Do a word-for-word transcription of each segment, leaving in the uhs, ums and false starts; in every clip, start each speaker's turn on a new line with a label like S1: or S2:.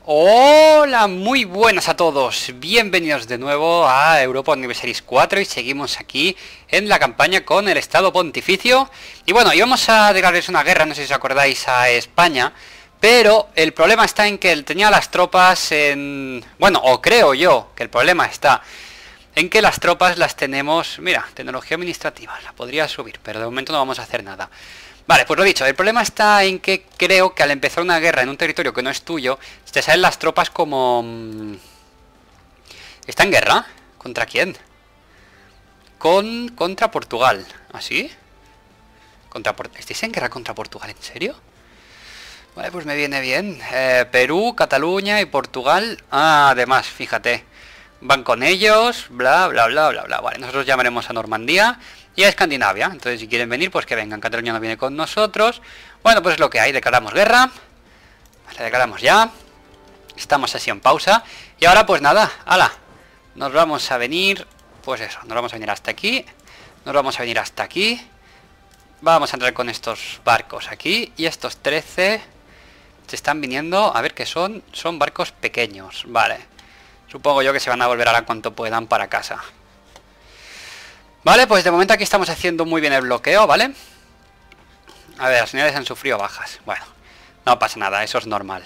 S1: Hola, muy buenas a todos, bienvenidos de nuevo a Europa Universalis cuatro y seguimos aquí en la campaña con el Estado Pontificio. Y bueno, íbamos a declararles una guerra, no sé si os acordáis, a España, pero el problema está en que él tenía las tropas en... Bueno, o creo yo que el problema está en que las tropas las tenemos... Mira, tecnología administrativa, la podría subir, pero de momento no vamos a hacer nada. Vale, pues lo dicho, el problema está en que creo que al empezar una guerra en un territorio que no es tuyo, te salen las tropas como... ¿Está en guerra? ¿Contra quién? Con... Contra Portugal. ¿Así? Contra Por... ¿Estáis en guerra contra Portugal? ¿En serio? Vale, pues me viene bien. Eh, Perú, Cataluña y Portugal. Ah, además, fíjate. Van con ellos, bla, bla, bla, bla, bla. Vale, nosotros llamaremos a Normandía y a Escandinavia. Entonces, si quieren venir, pues que vengan. Cataluña no viene con nosotros. Bueno, pues es lo que hay. Declaramos guerra. Vale, declaramos ya. Estamos así en pausa. Y ahora, pues nada, ala. Nos vamos a venir, pues eso, nos vamos a venir hasta aquí. Nos vamos a venir hasta aquí. Vamos a entrar con estos barcos aquí. Y estos trece se están viniendo. A ver qué son. Son barcos pequeños. Vale. Supongo yo que se van a volver ahora cuanto puedan para casa. Vale, pues de momento aquí estamos haciendo muy bien el bloqueo, ¿vale? A ver, las unidades han sufrido bajas. Bueno, no pasa nada, eso es normal.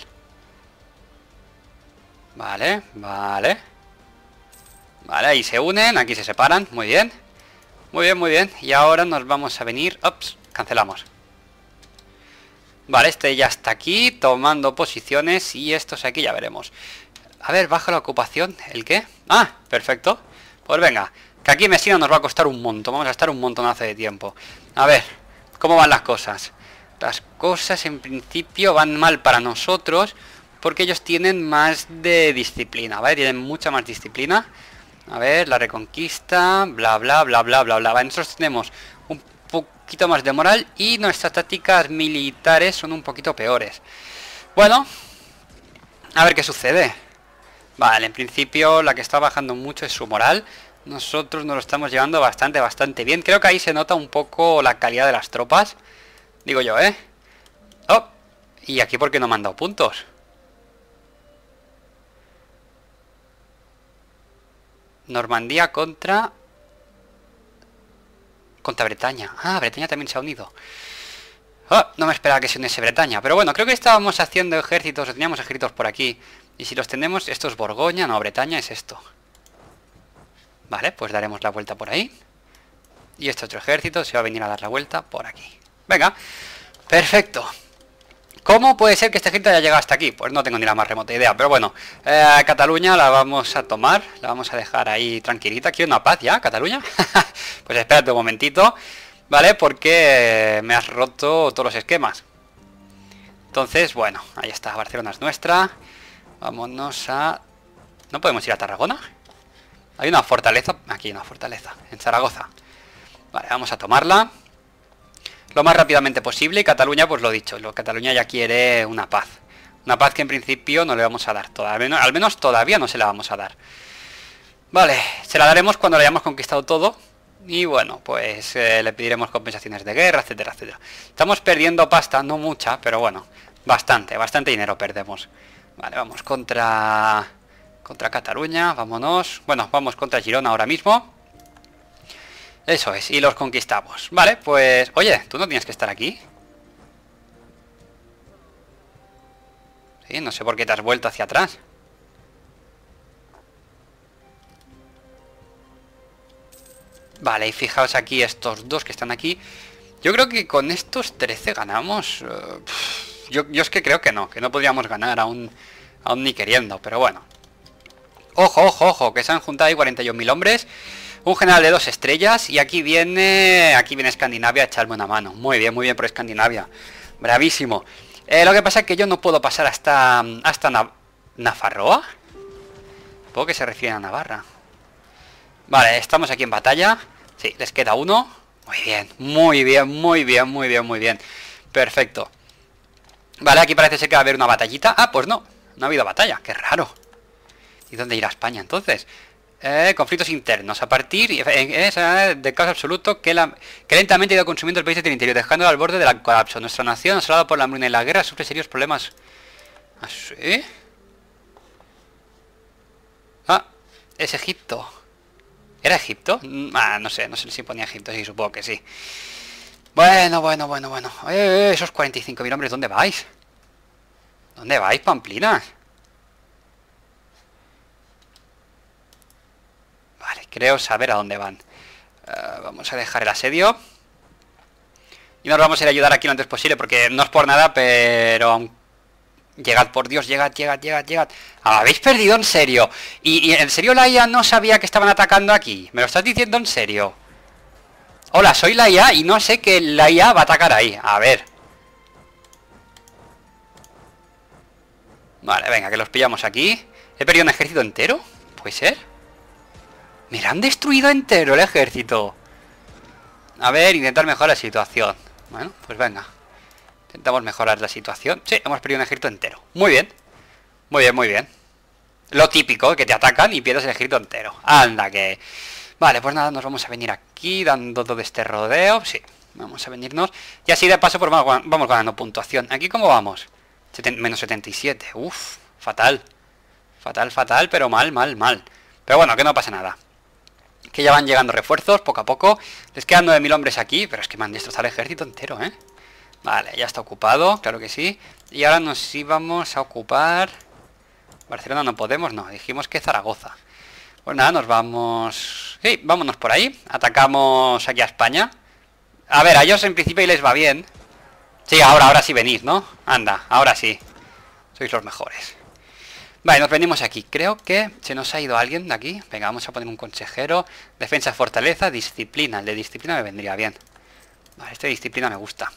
S1: Vale, vale. Vale, ahí se unen, aquí se separan, muy bien. Muy bien, muy bien. Y ahora nos vamos a venir... Ups, cancelamos. Vale, este ya está aquí, tomando posiciones. Y estos aquí ya veremos. A ver, baja la ocupación. ¿El qué? Ah, perfecto. Pues venga, que aquí Messina nos va a costar un montón. Vamos a estar un montonazo de tiempo. A ver, ¿cómo van las cosas? Las cosas en principio van mal para nosotros, porque ellos tienen más de disciplina, ¿vale? Tienen mucha más disciplina. A ver, la reconquista, bla, bla, bla, bla, bla, bla. Vale, nosotros tenemos un poquito más de moral y nuestras tácticas militares son un poquito peores. Bueno, a ver qué sucede. Vale, en principio la que está bajando mucho es su moral. Nosotros nos lo estamos llevando bastante, bastante bien. Creo que ahí se nota un poco la calidad de las tropas. Digo yo, ¿eh? Oh, ¿y aquí por qué no me han dado puntos? Normandía contra... Contra Bretaña. Ah, Bretaña también se ha unido. Oh, no me esperaba que se uniese Bretaña. Pero bueno, creo que estábamos haciendo ejércitos, o teníamos ejércitos por aquí. Y si los tenemos, esto es Borgoña, no, Bretaña es esto. Vale, pues daremos la vuelta por ahí. Y este otro ejército se va a venir a dar la vuelta por aquí. Venga, perfecto. ¿Cómo puede ser que este ejército haya llegado hasta aquí? Pues no tengo ni la más remota idea. Pero bueno, eh, Cataluña la vamos a tomar. La vamos a dejar ahí tranquilita. ¿Quiero una paz ya, Cataluña? Pues espérate un momentito. Vale, porque me has roto todos los esquemas. Entonces, bueno, ahí está, Barcelona es nuestra. Vámonos a... ¿No podemos ir a Tarragona? Hay una fortaleza... Aquí hay una fortaleza, en Zaragoza. Vale, vamos a tomarla lo más rápidamente posible. Y Cataluña, pues lo dicho, lo, Cataluña ya quiere una paz. Una paz que en principio no le vamos a dar todavía, al menos todavía no se la vamos a dar. Vale, se la daremos cuando le hayamos conquistado todo. Y bueno, pues eh, le pediremos compensaciones de guerra, etcétera, etcétera. Estamos perdiendo pasta, no mucha, pero bueno, bastante, bastante dinero perdemos. Vale, vamos contra... Contra Cataluña, vámonos. Bueno, vamos contra Girona ahora mismo. Eso es, y los conquistamos. Vale, pues... Oye, ¿tú no tienes que estar aquí? Sí, no sé por qué te has vuelto hacia atrás. Vale, y fijaos aquí estos dos que están aquí. Yo creo que con estos trece ganamos. Uh, yo, yo es que creo que no, que no podríamos ganar aún, aún ni queriendo, pero bueno. Ojo, ojo, ojo, que se han juntado ahí cuarenta y un mil hombres. Un general de dos estrellas. Y aquí viene... Aquí viene Escandinavia a echarme una mano. Muy bien, muy bien por Escandinavia. Bravísimo. Eh, lo que pasa es que yo no puedo pasar hasta... Hasta Na Nafarroa. Supongo que se refiere a Navarra. Vale, estamos aquí en batalla. Sí, les queda uno. Muy bien, muy bien, muy bien, muy bien, muy bien. Perfecto. Vale, aquí parece ser que va a haber una batallita. Ah, pues no, no ha habido batalla, qué raro. ¿Y dónde irá España entonces? Eh, conflictos internos. A partir es de caso absoluto que, la, que lentamente ha ido consumiendo el país del interior, dejándolo al borde del colapso. Nuestra nación, asolada por la hambruna y la guerra, sufre serios problemas. ¿Ah, sí? Es Egipto. ¿Era Egipto? Ah, no sé, no sé si ponía Egipto, sí, supongo que sí. Bueno, bueno, bueno, bueno. Eh, eh, esos cuarenta y cinco mil hombres, ¿dónde vais? ¿Dónde vais, pamplinas? Vale, creo saber a dónde van. Uh, vamos a dejar el asedio. Y nos vamos a ir a ayudar aquí lo antes posible, porque no es por nada, pero... Llegad, por Dios, llegad, llegad, llegad, llegad. Ah, ¿habéis perdido en serio? ¿Y, y en serio la I A no sabía que estaban atacando aquí? ¿Me lo estás diciendo en serio? Hola, soy la I A y no sé que la I A va a atacar ahí. A ver. Vale, venga, que los pillamos aquí. ¿He perdido un ejército entero? ¿Puede ser? Mira, han destruido entero el ejército. A ver, intentar mejorar la situación. Bueno, pues venga. Intentamos mejorar la situación. Sí, hemos perdido un ejército entero. Muy bien. Muy bien, muy bien. Lo típico, que te atacan y pierdes el ejército entero. Anda, que... Vale, pues nada, nos vamos a venir aquí dando todo este rodeo. Sí, vamos a venirnos. Y así de paso pues vamos, vamos ganando puntuación. ¿Aquí cómo vamos? Seten menos setenta y siete. Uf, fatal. Fatal, fatal, pero mal, mal, mal. Pero bueno, que no pasa nada. Que ya van llegando refuerzos, poco a poco. Les quedan nueve mil hombres aquí, pero es que me han destrozado el ejército entero, ¿eh? Vale, ya está ocupado, claro que sí. Y ahora nos íbamos a ocupar... Barcelona no podemos, no, dijimos que Zaragoza. Pues nada, nos vamos... Sí, vámonos por ahí. Atacamos aquí a España. A ver, a ellos en principio les va bien. Sí, ahora, ahora sí venís, ¿no? Anda, ahora sí. Sois los mejores. Vale, nos venimos aquí. Creo que se nos ha ido alguien de aquí. Venga, vamos a poner un consejero. Defensa, fortaleza, disciplina. El de disciplina me vendría bien. Vale, este de disciplina me gusta.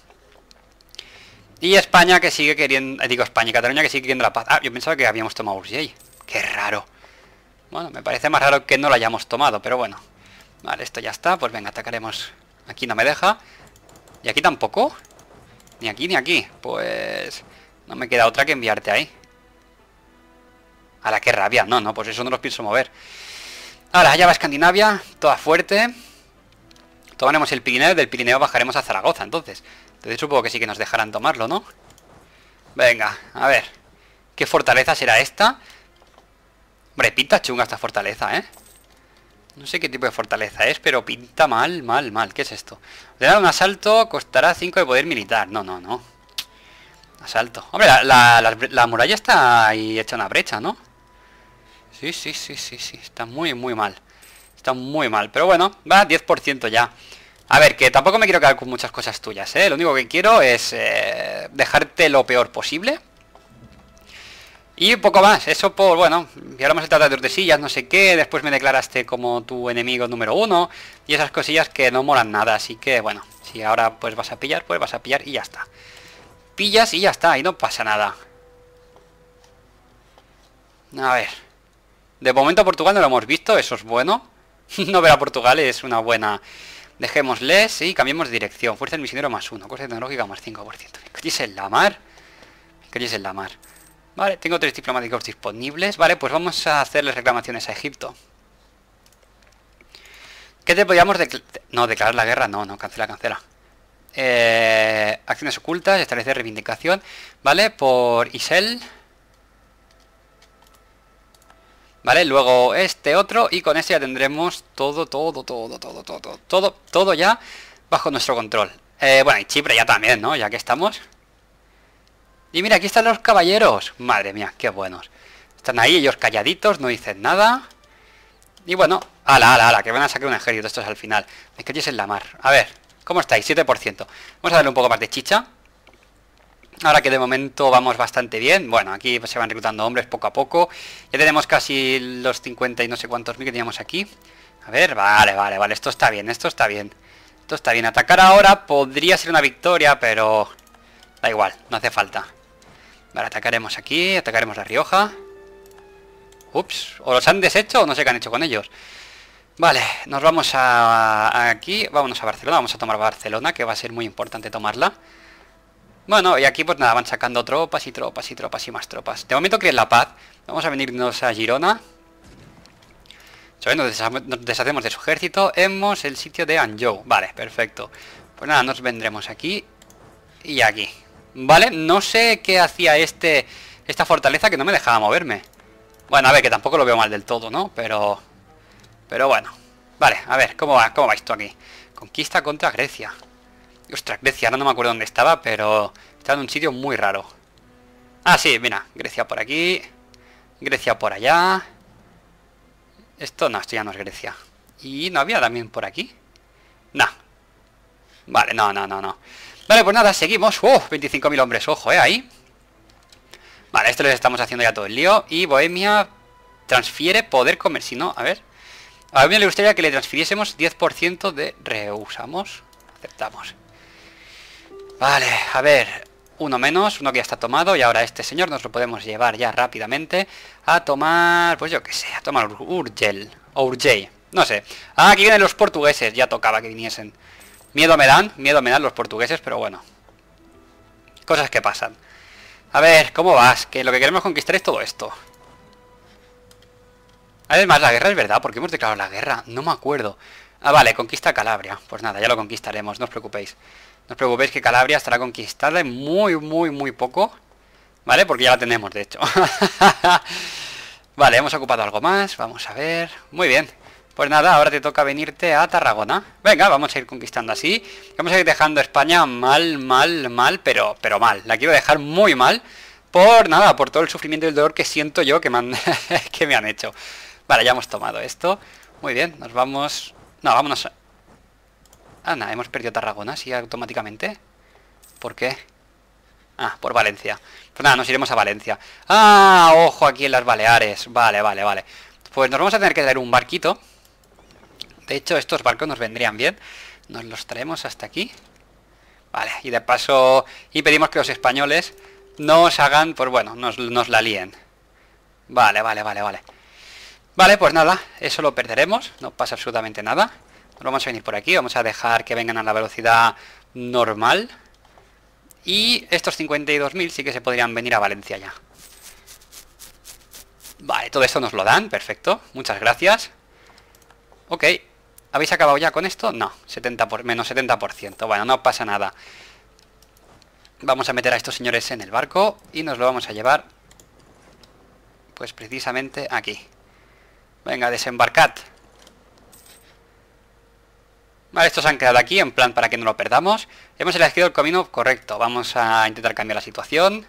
S1: Y España que sigue queriendo... Digo España y Cataluña que sigue queriendo la paz. Ah, yo pensaba que habíamos tomado Urgell. Qué raro. Bueno, me parece más raro que no lo hayamos tomado, pero bueno. Vale, esto ya está. Pues venga, atacaremos. Aquí no me deja. ¿Y aquí tampoco? Ni aquí ni aquí. Pues... no me queda otra que enviarte ahí. ¡Hala, qué rabia! No, no, pues eso no los pienso mover. Ahora, allá va Escandinavia. Toda fuerte. Tomaremos el Pirineo. Del Pirineo bajaremos a Zaragoza, entonces. Entonces supongo que sí que nos dejarán tomarlo, ¿no? Venga, a ver. ¿Qué fortaleza será esta? Hombre, pinta chunga esta fortaleza, ¿eh? No sé qué tipo de fortaleza es, pero pinta mal, mal, mal. ¿Qué es esto? Ordenar un asalto costará cinco de poder militar. No, no, no. Asalto. Hombre, la, la, la, la muralla está ahí hecha una brecha, ¿no? Sí, sí, sí, sí, sí. Está muy, muy mal. Está muy mal. Pero bueno, va, diez por ciento ya. A ver, que tampoco me quiero quedar con muchas cosas tuyas, ¿eh? Lo único que quiero es eh, dejarte lo peor posible. Y poco más, eso por, bueno, violamos el tratado de Tordesillas, no sé qué. Después me declaraste como tu enemigo número uno. Y esas cosillas que no molan nada, así que, bueno, si ahora pues vas a pillar, pues vas a pillar y ya está. Pillas y ya está, y no pasa nada. A ver. De momento Portugal no lo hemos visto, eso es bueno. No ver a Portugal es una buena... Dejémosles y cambiemos de dirección. Fuerza del misionero más uno. Cosa tecnológica más cinco por ciento. ¿Me calles en la mar? ¿Me calles en la mar? Vale, tengo tres diplomáticos disponibles. Vale, pues vamos a hacerles reclamaciones a Egipto. ¿Qué te podríamos declarar? No, declarar la guerra. No, no, cancela, cancela. Eh, acciones ocultas, establecer reivindicación. Vale, por Isel. Vale, luego este otro y con este ya tendremos todo, todo, todo, todo, todo, todo, todo ya bajo nuestro control. Eh, bueno, y Chipre ya también, ¿no? Ya que estamos. Y mira, aquí están los caballeros. Madre mía, qué buenos. Están ahí ellos calladitos, no dicen nada. Y bueno, ala, ala, ala, que van a sacar un ejército estos al final. Me calles en la mar. A ver, ¿cómo estáis? siete por ciento. Vamos a darle un poco más de chicha. Ahora que de momento vamos bastante bien. Bueno, aquí se van reclutando hombres poco a poco. Ya tenemos casi los cincuenta y no sé cuántos mil que teníamos aquí. A ver, vale, vale, vale. Esto está bien, esto está bien. Esto está bien. Atacar ahora podría ser una victoria, pero... da igual, no hace falta. Vale, atacaremos aquí, atacaremos La Rioja. Ups, o los han deshecho o no sé qué han hecho con ellos. Vale, nos vamos a, a aquí. Vámonos a Barcelona, vamos a tomar Barcelona, que va a ser muy importante tomarla. Bueno, y aquí pues nada, van sacando tropas y tropas y tropas y más tropas. De momento quieren la paz. Vamos a venirnos a Girona. Nos deshacemos de su ejército. Hemos el sitio de Anjou. Vale, perfecto. Pues nada, nos vendremos aquí y aquí. Vale, no sé qué hacía este esta fortaleza que no me dejaba moverme. Bueno, a ver, que tampoco lo veo mal del todo, ¿no? Pero Pero bueno. Vale, a ver, ¿cómo va? ¿Cómo va esto aquí? Conquista contra Grecia. Ostras, Grecia, ahora no me acuerdo dónde estaba, pero estaba en un sitio muy raro. Ah, sí, mira, Grecia por aquí. Grecia por allá. Esto no, esto ya no es Grecia. ¿Y no había también por aquí? No. Vale, no, no, no, no. Vale, pues nada, seguimos. ¡Uh! veinticinco mil hombres, ojo, ¿eh? Ahí. Vale, esto les estamos haciendo ya todo el lío. Y Bohemia transfiere poder comer. Si no, a ver. A Bohemia le gustaría que le transfiriésemos diez por ciento de... Rehusamos. Aceptamos. Vale, a ver. Uno menos, uno que ya está tomado. Y ahora este señor nos lo podemos llevar ya rápidamente a tomar... Pues yo qué sé, a tomar Urgel. O Urgell. No sé. Ah, aquí vienen los portugueses. Ya tocaba que viniesen. Miedo me dan, miedo me dan los portugueses, pero bueno. Cosas que pasan. A ver, ¿cómo vas? Que lo que queremos conquistar es todo esto. Además, la guerra es verdad, porque hemos declarado la guerra. No me acuerdo. Ah, vale, conquista Calabria. Pues nada, ya lo conquistaremos, no os preocupéis. No os preocupéis que Calabria estará conquistada en muy, muy, muy poco. ¿Vale? Porque ya la tenemos, de hecho. Vale, hemos ocupado algo más. Vamos a ver. Muy bien. Pues nada, ahora te toca venirte a Tarragona. Venga, vamos a ir conquistando así. Vamos a ir dejando España mal, mal, mal, pero, pero mal. La quiero dejar muy mal. Por nada, por todo el sufrimiento y el dolor que siento yo que me han, que me han hecho. Vale, ya hemos tomado esto. Muy bien, nos vamos... No, vámonos a... Ah, nada, hemos perdido Tarragona, sí, automáticamente. ¿Por qué? Ah, por Valencia. Pues nada, nos iremos a Valencia. Ah, ojo, aquí en las Baleares. Vale, vale, vale. Pues nos vamos a tener que traer un barquito. De hecho, estos barcos nos vendrían bien. Nos los traemos hasta aquí. Vale, y de paso... Y pedimos que los españoles nos hagan... Pues bueno, nos, nos la líen. Vale, vale, vale, vale. Vale, pues nada, eso lo perderemos. No pasa absolutamente nada. Nos vamos a venir por aquí. Vamos a dejar que vengan a la velocidad normal. Y estos cincuenta y dos mil sí que se podrían venir a Valencia ya. Vale, todo esto nos lo dan. Perfecto, muchas gracias. Ok. ¿Habéis acabado ya con esto? No, setenta por, menos setenta por ciento. Bueno, no pasa nada. Vamos a meter a estos señores en el barco y nos lo vamos a llevar, pues precisamente aquí. Venga, desembarcad. Vale, estos han quedado aquí en plan para que no lo perdamos. Hemos elegido el camino correcto. Vamos a intentar cambiar la situación.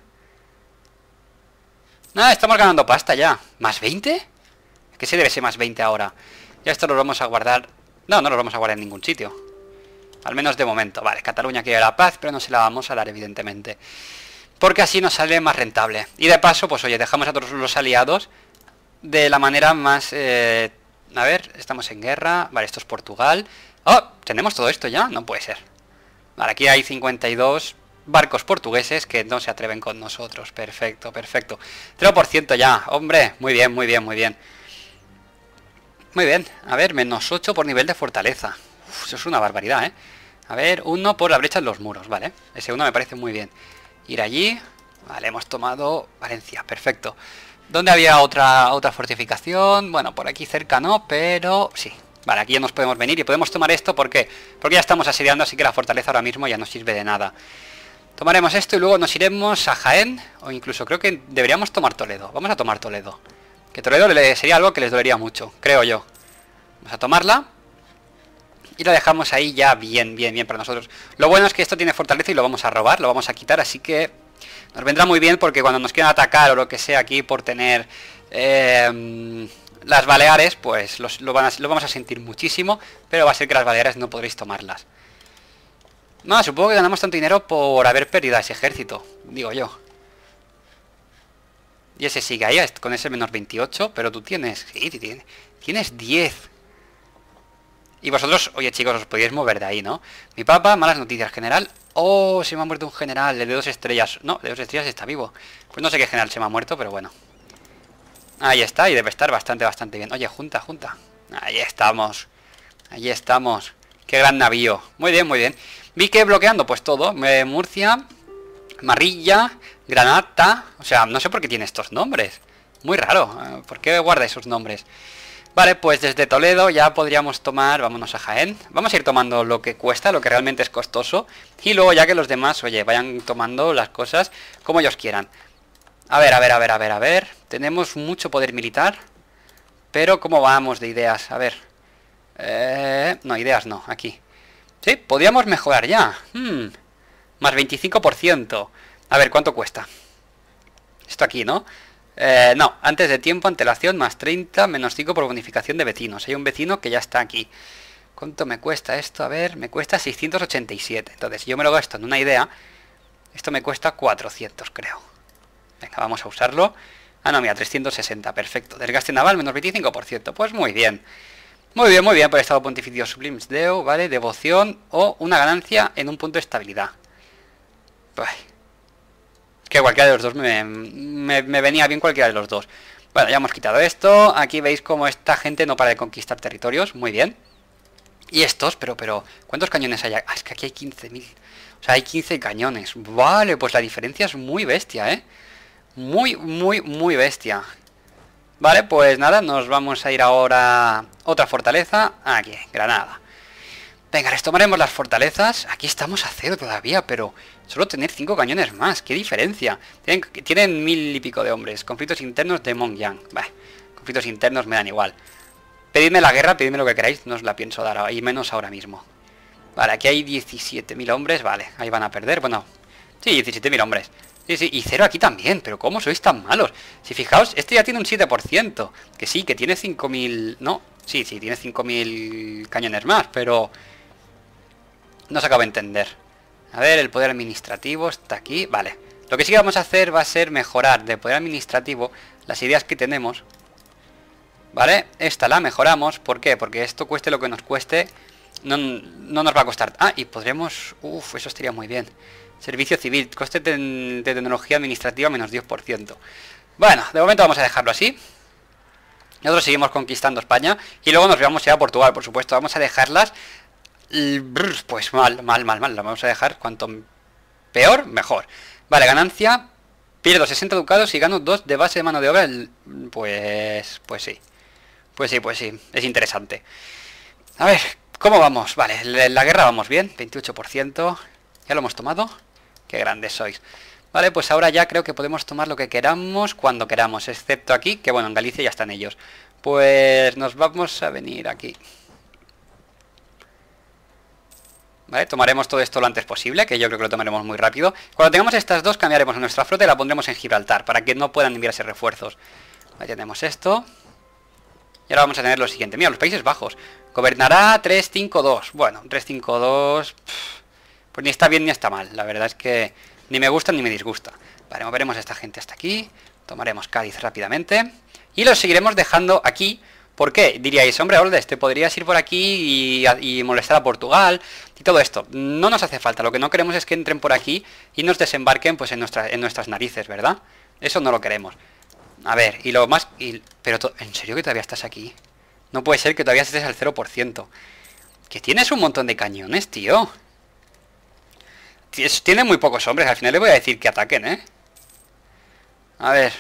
S1: Nada, estamos ganando pasta ya. ¿Más veinte? ¿Qué se debe ser más veinte ahora? Ya esto lo vamos a guardar... No, no lo vamos a guardar en ningún sitio. Al menos de momento. Vale, Cataluña quiere la paz, pero no se la vamos a dar, evidentemente. Porque así nos sale más rentable. Y de paso, pues oye, dejamos a todos los aliados de la manera más... Eh... A ver, estamos en guerra. Vale, esto es Portugal. ¡Oh! ¿Tenemos todo esto ya? No puede ser. Vale, aquí hay cincuenta y dos barcos portugueses que no se atreven con nosotros. Perfecto, perfecto. cero por ciento ya. Hombre, muy bien, muy bien, muy bien. Muy bien, a ver, menos ocho por nivel de fortaleza. Uf, eso es una barbaridad, ¿eh? A ver, uno por la brecha en los muros, vale. Ese uno me parece muy bien. Ir allí. Vale, hemos tomado Valencia, perfecto. ¿Dónde había otra, otra fortificación? Bueno, por aquí cerca no, pero sí. Vale, aquí ya nos podemos venir y podemos tomar esto, ¿por qué? Porque ya estamos asediando, así que la fortaleza ahora mismo ya no sirve de nada. Tomaremos esto y luego nos iremos a Jaén, o incluso creo que deberíamos tomar Toledo. Vamos a tomar Toledo. Que Toledo le sería algo que les dolería mucho, creo yo. Vamos a tomarla. Y la dejamos ahí ya bien, bien, bien para nosotros. Lo bueno es que esto tiene fortaleza y lo vamos a robar, lo vamos a quitar, así que nos vendrá muy bien porque cuando nos quieran atacar o lo que sea aquí por tener eh, las Baleares, pues los, lo, van a, lo vamos a sentir muchísimo, pero va a ser que las Baleares no podréis tomarlas. No, supongo que ganamos tanto dinero por haber perdido a ese ejército, digo yo. Y ese sigue ahí, con ese menos veintiocho, pero tú tienes... Sí, tienes, tienes diez. Y vosotros, oye chicos, os podíais mover de ahí, ¿no? Mi papá, malas noticias, general. Oh, se me ha muerto un general, el de dos estrellas. No, el de dos estrellas está vivo. Pues no sé qué general se me ha muerto, pero bueno. Ahí está, y debe estar bastante, bastante bien. Oye, junta, junta. Ahí estamos. Ahí estamos. Qué gran navío. Muy bien, muy bien. Vi que bloqueando, pues todo. Eh, Murcia, Marrilla, Granada. O sea, no sé por qué tiene estos nombres. Muy raro. ¿Por qué guarda esos nombres? Vale, pues desde Toledo ya podríamos tomar... Vámonos a Jaén. Vamos a ir tomando lo que cuesta, lo que realmente es costoso. Y luego ya que los demás, oye, vayan tomando las cosas como ellos quieran. A ver, a ver, a ver, a ver, a ver. Tenemos mucho poder militar. Pero ¿cómo vamos de ideas? A ver. Eh, no, ideas no, aquí. Sí, podríamos mejorar ya. Hmm, más veinticinco por ciento. A ver, ¿cuánto cuesta? Esto aquí, ¿no? Eh, no, antes de tiempo, antelación, más treinta, menos cinco por bonificación de vecinos. Hay un vecino que ya está aquí. ¿Cuánto me cuesta esto? A ver, me cuesta seiscientos ochenta y siete. Entonces, si yo me lo gasto en una idea, esto me cuesta cuatrocientos, creo. Venga, vamos a usarlo. Ah, no, mira, trescientos sesenta, perfecto. Desgaste naval, menos veinticinco por ciento. Pues muy bien. Muy bien, muy bien, por estado pontificio sublimes deo, ¿vale? Devoción o una ganancia en un punto de estabilidad. Pues... que cualquiera de los dos me, me, me venía bien cualquiera de los dos. Bueno, ya hemos quitado esto. Aquí veis cómo esta gente no para de conquistar territorios. Muy bien. Y estos, pero, pero... ¿cuántos cañones hay? Ah, es que aquí hay quince mil. O sea, hay quince cañones. Vale, pues la diferencia es muy bestia, ¿eh? Muy, muy, muy bestia. Vale, pues nada, nos vamos a ir ahora a otra fortaleza. Aquí, Granada. Venga, les tomaremos las fortalezas. Aquí estamos a cero todavía, pero solo tener cinco cañones más. ¡Qué diferencia! Tienen, tienen mil y pico de hombres. Conflictos internos de Mongyang. Bah, conflictos internos me dan igual. Pedidme la guerra, pedidme lo que queráis. No os la pienso dar, y menos ahora mismo. Vale, aquí hay diecisiete mil hombres. Vale, ahí van a perder. Bueno, sí, diecisiete mil hombres. Sí, sí, y cero aquí también, pero ¿cómo sois tan malos? Si fijaos, este ya tiene un siete por ciento. Que sí, que tiene cinco mil... No, sí, sí, tiene cinco mil cañones más, pero... no se acaba de entender. A ver, el poder administrativo está aquí. Vale, lo que sí que vamos a hacer va a ser mejorar de poder administrativo las ideas que tenemos. Vale, esta la mejoramos. ¿Por qué? Porque esto cueste lo que nos cueste, no, no nos va a costar. Ah, y podremos... Uf, eso estaría muy bien. Servicio civil, coste de, de tecnología administrativa menos diez por ciento. Bueno, de momento vamos a dejarlo así. Nosotros seguimos conquistando España. Y luego nos vamos a ir a Portugal, por supuesto. Vamos a dejarlas... pues mal, mal, mal, mal. La vamos a dejar cuanto peor, mejor. Vale, ganancia. Pierdo sesenta ducados y gano dos de base de mano de obra. Pues... pues sí. Pues sí, pues sí. Es interesante. A ver, ¿cómo vamos? Vale, la, la guerra vamos bien. veintiocho por ciento. ¿Ya lo hemos tomado? Qué grandes sois. Vale, pues ahora ya creo que podemos tomar lo que queramos cuando queramos. Excepto aquí, que bueno, en Galicia ya están ellos. Pues nos vamos a venir aquí. Vale, tomaremos todo esto lo antes posible, que yo creo que lo tomaremos muy rápido. Cuando tengamos estas dos, cambiaremos nuestra flota y la pondremos en Gibraltar, para que no puedan enviarse refuerzos. Ahí tenemos esto. Y ahora vamos a tener lo siguiente. Mira, los Países Bajos. Gobernará tres cinco dos. Bueno, tres cinco dos... pues ni está bien ni está mal. La verdad es que ni me gusta ni me disgusta. Vale, moveremos a esta gente hasta aquí. Tomaremos Cádiz rápidamente. Y los seguiremos dejando aquí. ¿Por qué? Diríais, hombre, Oldes, te podrías ir por aquí y, y molestar a Portugal y todo esto. No nos hace falta. Lo que no queremos es que entren por aquí y nos desembarquen pues en, nuestra, en nuestras narices, ¿verdad? Eso no lo queremos. A ver, y lo más... Y, pero, ¿en serio que todavía estás aquí? No puede ser que todavía estés al cero por ciento. Que tienes un montón de cañones, tío. Tiene muy pocos hombres. Al final le voy a decir que ataquen, ¿eh? A ver.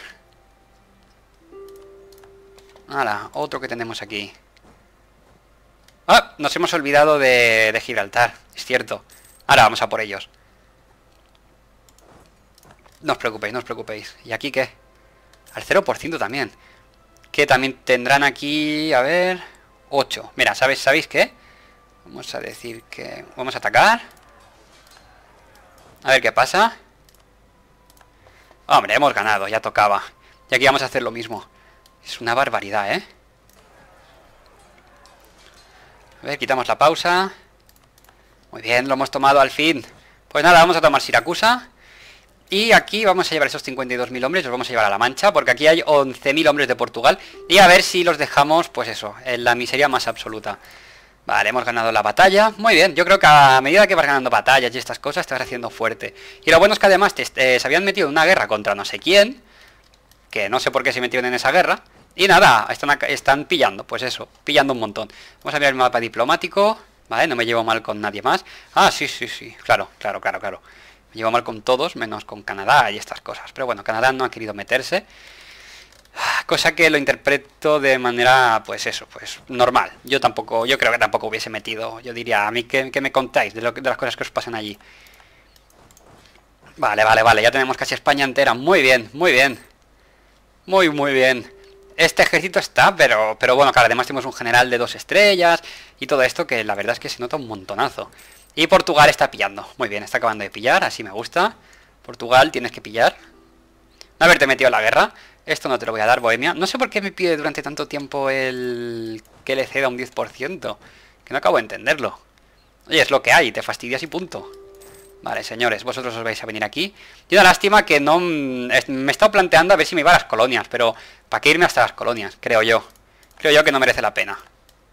S1: Hala, otro que tenemos aquí. Ah, nos hemos olvidado de, de Gibraltar. Es cierto. Ahora vamos a por ellos. No os preocupéis, no os preocupéis. ¿Y aquí qué? Al cero por ciento también. Que también tendrán aquí... A ver... ocho. Mira, ¿sabéis, ¿sabéis qué? Vamos a decir que... Vamos a atacar. A ver qué pasa. Hombre, hemos ganado, ya tocaba. Y aquí vamos a hacer lo mismo. Es una barbaridad, ¿eh? A ver, quitamos la pausa. Muy bien, lo hemos tomado al fin. Pues nada, vamos a tomar Siracusa. Y aquí vamos a llevar esos cincuenta y dos mil hombres. Los vamos a llevar a La Mancha, porque aquí hay once mil hombres de Portugal. Y a ver si los dejamos, pues eso, en la miseria más absoluta. Vale, hemos ganado la batalla. Muy bien, yo creo que a medida que vas ganando batallas y estas cosas te vas haciendo fuerte. Y lo bueno es que además te, eh, se habían metido en una guerra contra no sé quién, que no sé por qué se metieron en esa guerra. Y nada, están, están pillando, pues eso, pillando un montón. Vamos a ver el mapa diplomático. Vale, no me llevo mal con nadie más. Ah, sí, sí, sí, claro, claro, claro, claro. Me llevo mal con todos, menos con Canadá y estas cosas. Pero bueno, Canadá no ha querido meterse. Cosa que lo interpreto de manera, pues eso, pues normal. Yo tampoco, yo creo que tampoco hubiese metido. Yo diría, a mí, ¿qué, qué me contáis de, lo, de las cosas que os pasan allí? Vale, vale, vale, ya tenemos casi España entera. Muy bien, muy bien. Muy, muy bien. Este ejército está, pero, pero bueno, claro, además tenemos un general de dos estrellas y todo esto que la verdad es que se nota un montonazo. Y Portugal está pillando. Muy bien, está acabando de pillar, así me gusta. Portugal, tienes que pillar. No haberte metido en la guerra. Esto no te lo voy a dar, Bohemia. No sé por qué me pide durante tanto tiempo el que le ceda un diez por ciento. Que no acabo de entenderlo. Oye, es lo que hay, te fastidias y punto. Vale, señores, vosotros os vais a venir aquí. Y una lástima que no... Me he estado planteando a ver si me iba a las colonias, pero ¿para qué irme hasta las colonias? Creo yo. Creo yo que no merece la pena.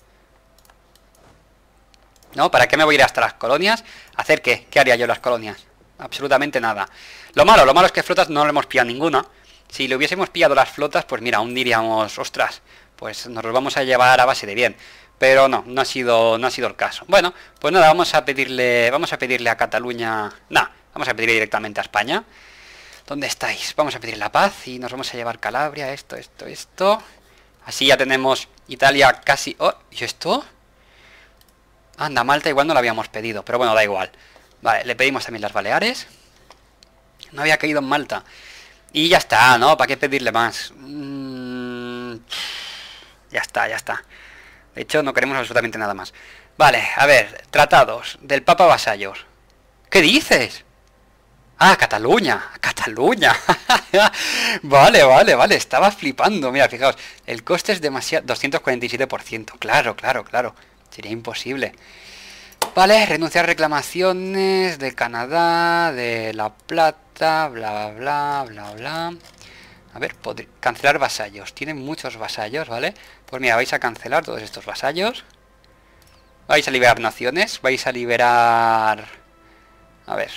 S1: ¿No? ¿Para qué me voy a ir hasta las colonias? ¿Hacer qué? ¿Qué haría yo en las colonias? Absolutamente nada. Lo malo, lo malo es que flotas no le hemos pillado ninguna. Si le hubiésemos pillado las flotas, pues mira, aún diríamos, ostras, pues nos los vamos a llevar a base de bien. Pero no, no ha sido, no ha sido el caso. Bueno, pues nada, vamos a pedirle, vamos a pedirle a Cataluña, no, vamos a pedirle directamente a España. ¿Dónde estáis? Vamos a pedir la paz y nos vamos a llevar Calabria, esto, esto, esto. Así ya tenemos Italia casi. Oh, ¿y esto? Anda, Malta igual no lo habíamos pedido, pero bueno, da igual. Vale, le pedimos también las Baleares. No había caído en Malta. Y ya está, ¿no? ¿Para qué pedirle más? Mm, ya está, ya está. De hecho, no queremos absolutamente nada más. Vale, a ver, tratados del Papa Vasallos. ¿Qué dices? Ah, Cataluña, Cataluña. Vale, vale, vale, estaba flipando. Mira, fijaos, el coste es demasiado... doscientos cuarenta y siete por ciento. Claro, claro, claro. Sería imposible. Vale, renunciar a reclamaciones de Canadá, de La Plata, bla, bla, bla, bla. A ver, cancelar vasallos. Tienen muchos vasallos, ¿vale? Pues mira, vais a cancelar todos estos vasallos. Vais a liberar naciones. Vais a liberar... A ver.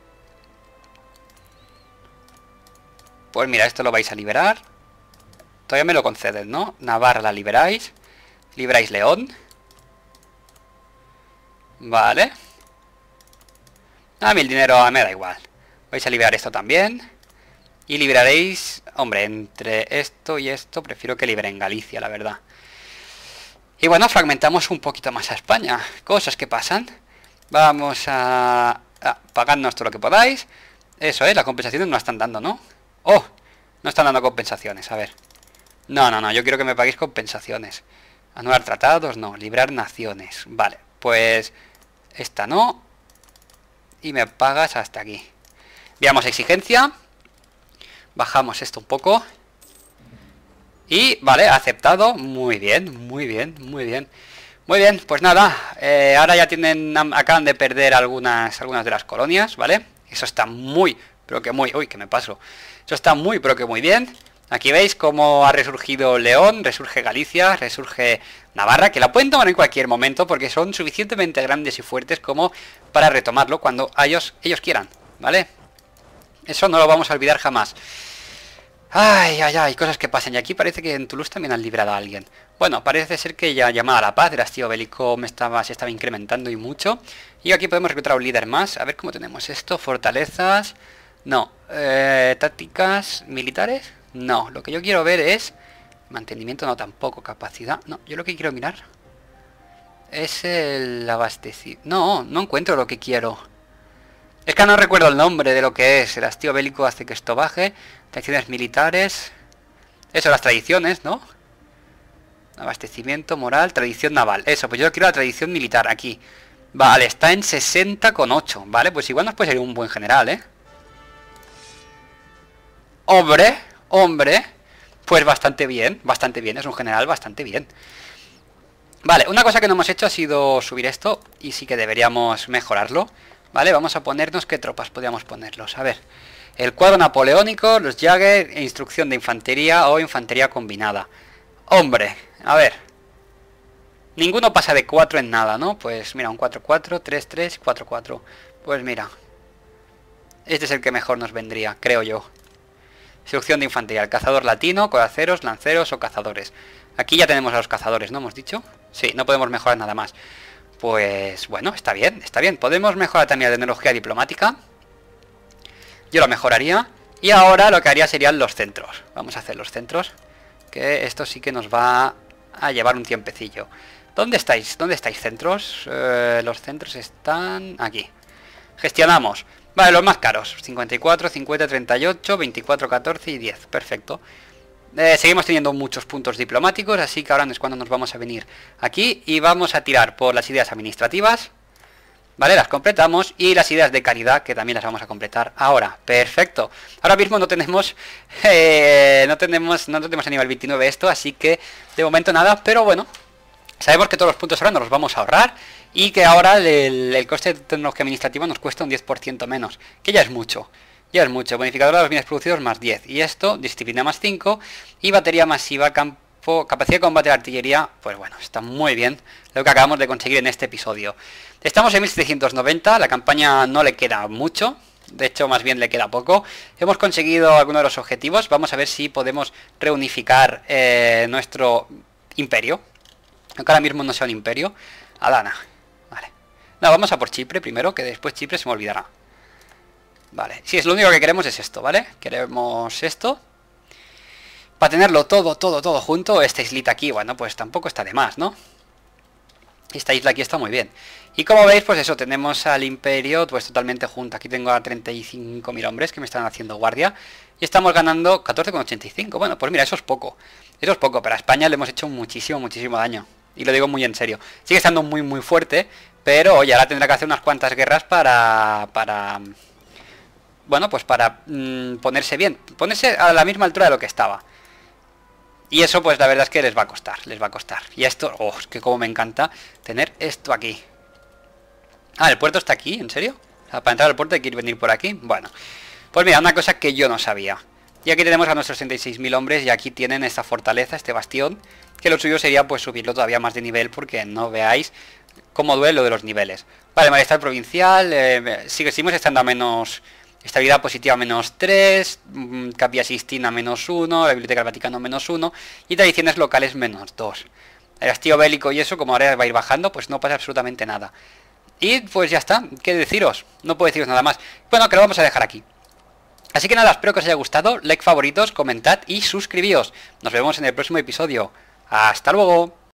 S1: Pues mira, esto lo vais a liberar. Todavía me lo conceden, ¿no? Navarra la liberáis. Liberáis León. Vale. A mí el dinero me da igual. Vais a liberar esto también. Y liberaréis... Hombre, entre esto y esto prefiero que liberen Galicia, la verdad. Y bueno, fragmentamos un poquito más a España. Cosas que pasan. Vamos a... a pagadnos todo lo que podáis. Eso es, las compensaciones no están dando, ¿no? ¡Oh! No están dando compensaciones, a ver. No, no, no, yo quiero que me paguéis compensaciones. Anular tratados, no. Librar naciones. Vale, pues... Esta no. Y me pagas hasta aquí. Veamos exigencia. Bajamos esto un poco. Y, vale, aceptado. Muy bien, muy bien, muy bien. Muy bien, pues nada. Eh, ahora ya tienen... Acaban de perder algunas, algunas de las colonias, ¿vale? Eso está muy, pero que muy... Uy, que me paso. Eso está muy, pero que muy bien. Aquí veis cómo ha resurgido León, resurge Galicia, resurge Navarra, que la pueden tomar en cualquier momento porque son suficientemente grandes y fuertes como para retomarlo cuando ellos, ellos quieran, ¿vale? Eso no lo vamos a olvidar jamás. Ay, ay, ay, cosas que pasan. Y aquí parece que en Toulouse también han librado a alguien. Bueno, parece ser que ya llamada a la paz, el hastío bélico me estaba, se estaba incrementando y mucho. Y aquí podemos reclutar a un líder más. A ver cómo tenemos esto. Fortalezas. No. Eh, tácticas militares. No. Lo que yo quiero ver es... Mantenimiento no tampoco. Capacidad. No, yo lo que quiero mirar es el abastecimiento. No, no encuentro lo que quiero. Es que no recuerdo el nombre de lo que es. El hastío bélico hace que esto baje. Tradiciones militares. Eso, las tradiciones, ¿no? Abastecimiento, moral, tradición naval. Eso, pues yo quiero la tradición militar aquí. Vale, está en sesenta coma ocho. Vale, pues igual nos puede salir un buen general, ¿eh? Hombre, hombre. Pues bastante bien, bastante bien. Es un general bastante bien. Vale, una cosa que no hemos hecho ha sido subir esto. Y sí que deberíamos mejorarlo. Vale, vamos a ponernos qué tropas podríamos ponerlos. A ver, el cuadro napoleónico, los Jagger, e instrucción de infantería o infantería combinada. Hombre, a ver. Ninguno pasa de cuatro en nada, ¿no? Pues mira, un cuatro cuatro, tres tres, cuatro cuatro. Pues mira. Este es el que mejor nos vendría, creo yo. Instrucción de infantería, el cazador latino, coraceros, lanceros o cazadores. Aquí ya tenemos a los cazadores, ¿no hemos dicho? Sí, no podemos mejorar nada más. Pues bueno, está bien, está bien. Podemos mejorar también la tecnología diplomática. Yo lo mejoraría. Y ahora lo que haría serían los centros. Vamos a hacer los centros. Que esto sí que nos va a llevar un tiempecillo. ¿Dónde estáis? ¿Dónde estáis centros? Eh, los centros están aquí. Gestionamos. Vale, los más caros. cincuenta y cuatro, cincuenta, treinta y ocho, veinticuatro, catorce y diez. Perfecto. Eh, seguimos teniendo muchos puntos diplomáticos, así que ahora es cuando nos vamos a venir aquí y vamos a tirar por las ideas administrativas. Vale, las completamos, y las ideas de caridad, que también las vamos a completar ahora. Perfecto. Ahora mismo no tenemos eh, no tenemos no tenemos a nivel veintinueve esto, así que de momento nada, pero bueno, sabemos que todos los puntos ahora nos los vamos a ahorrar y que ahora el, el coste de tecnología administrativa nos cuesta un diez por ciento menos, que ya es mucho. Ya es mucho. Bonificador de los bienes producidos más diez, y esto, disciplina más cinco, y batería masiva, campo, capacidad de combate de artillería. Pues bueno, está muy bien lo que acabamos de conseguir en este episodio. Estamos en mil setecientos noventa, la campaña no le queda mucho, de hecho más bien le queda poco. Hemos conseguido algunos de los objetivos, vamos a ver si podemos reunificar eh, nuestro imperio, aunque ahora mismo no sea un imperio. Adana, vale. No, vamos a por Chipre primero, que después Chipre se me olvidará. Vale, sí, es lo único que queremos es esto, ¿vale? Queremos esto para tenerlo todo, todo, todo junto. Esta islita aquí, bueno, pues tampoco está de más, ¿no? Esta isla aquí está muy bien. Y como veis, pues eso, tenemos al imperio pues totalmente junto. Aquí tengo a treinta y cinco mil hombres que me están haciendo guardia. Y estamos ganando catorce coma ochenta y cinco. Bueno, pues mira, eso es poco. Eso es poco. Para España le hemos hecho muchísimo, muchísimo daño. Y lo digo muy en serio. Sigue estando muy, muy fuerte. Pero oye, ahora tendrá que hacer unas cuantas guerras para... para bueno, pues para mmm, ponerse bien. Ponerse a la misma altura de lo que estaba. Y eso pues la verdad es que les va a costar, les va a costar. Y esto, oh, es que como me encanta tener esto aquí. Ah, ¿el puerto está aquí? ¿En serio? O sea, para entrar al puerto hay que ir venir por aquí. Bueno, pues mira, una cosa que yo no sabía. Y aquí tenemos a nuestros treinta y seis mil hombres, y aquí tienen esta fortaleza, este bastión, que lo suyo sería pues subirlo todavía más de nivel, porque no veáis cómo duele lo de los niveles. Vale, malestar provincial, eh, sigue, seguimos estando a menos... Estabilidad positiva menos tres, Capilla Sistina menos uno, la Biblioteca del Vaticano menos uno, y tradiciones locales menos dos. El hastío bélico y eso, como ahora va a ir bajando, pues no pasa absolutamente nada. Y pues ya está, ¿qué deciros? No puedo deciros nada más. Bueno, que lo vamos a dejar aquí. Así que nada, espero que os haya gustado, like, favoritos, comentad y suscribíos. Nos vemos en el próximo episodio. ¡Hasta luego!